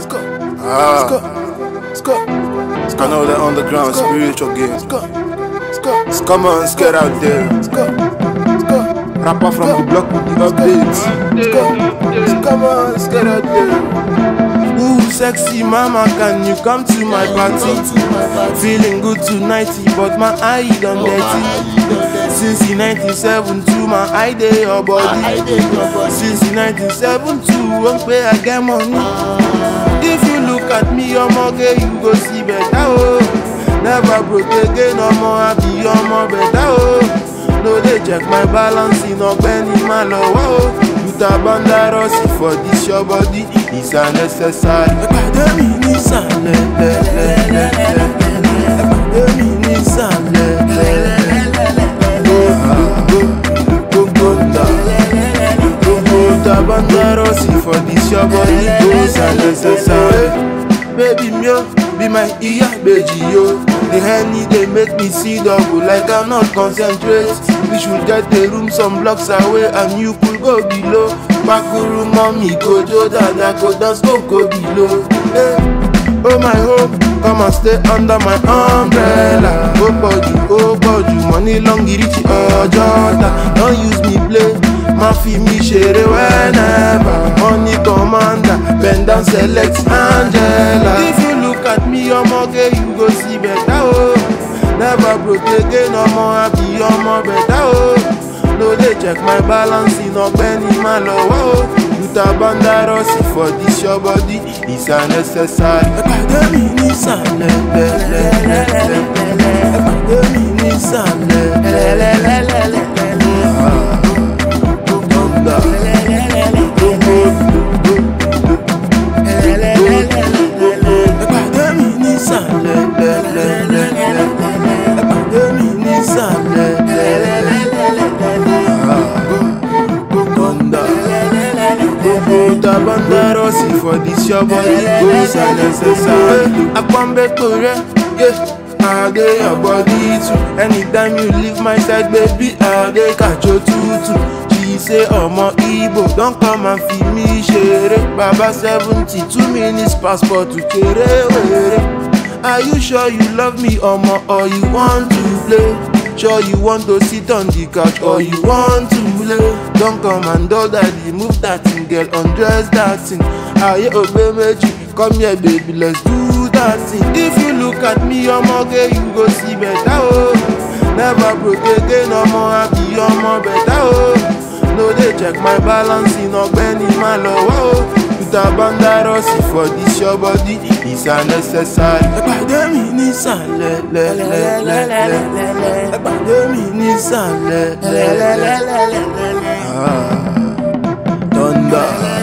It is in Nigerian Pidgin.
I know the underground spiritual game. Come on, get out there. Rapper from the block with the updates. Come on, get out there. Ooh, sexy mama, can you come to my party? Feeling good tonight, but my eye done dirty. Since the 1972, my eye dey your body. Since the 1972, won't pay I get money. If you look at me, your mortgage, you go see better. Oh, never broke again, no more happy, your more better. Oh, no, they check my balance, no penny, my low. Oh, you tabanda rossi for this your body, it's unnecessary. Tabanda rossi for this your body, it's unnecessary. Baby mio, be my ear, baby yo. The honey they make me see double, like I'm not concentrate. We should get the room some blocks away, and you could go below. Bakuru mommy, Kojo dada, go dance, go below. Hey. Oh my hope, come and stay under my umbrella. Oh body, money long, rich or Jota. Don't use me play, ma fi me share whenever. Money commander, bend down, select Angela. If you look at me, your mortgage, you go see better. Oh, never broke again, no more happy, your more better. Oh, no, they check my balance, no penny, my low. Oh, you tabanda rossi for this your body, it's unnecessary. Tabanda rossi for this your body, it's unnecessary. Akwambe kore, yeah, I dey your body too. Anytime you leave my side, baby, I dey catch your tutu. She say, Omo Igbo, don't come and feed me shere. Baba 72 minutes passport to Kere. Are you sure you love me, Omo, or you want to play? Sure you want to sit on the couch or you want to lay? Don't come and do daddy, move that thing, girl, undress that thing. Aye obey meji, come here baby, let's do that thing. If you look at me, your mortgage, you go see better. Oh, never broke again, no more happy, your more better. Oh, no, they check my balance, no penny, my low. Oh, you tabanda rossi for this your body, it's unnecessary. Thunder.